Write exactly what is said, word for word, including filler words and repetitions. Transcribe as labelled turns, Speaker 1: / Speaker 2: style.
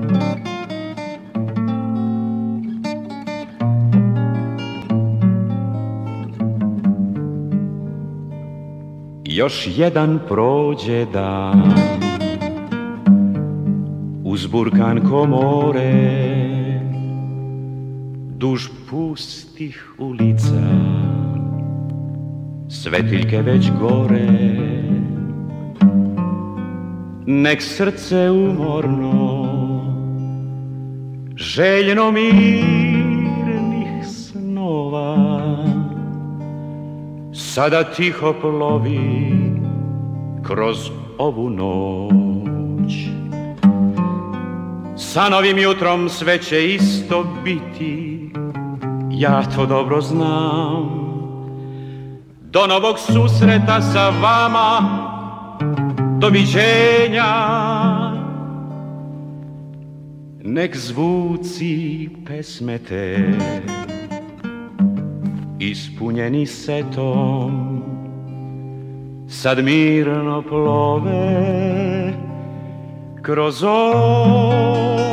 Speaker 1: Još jedan prođe dan uzburkan ko more, duž pustih ulica, svetiljke već gore. Nek srce umorno, željno mirnih snova, sada tiho plovi kroz ovu noć. Sa novim jutrom sve će isto biti, ja to dobro znam. Do novog susreta sa vama, doviđenja. Nek zvuci pesme te, ispunjeni setom, sad mirno plove kroz ovu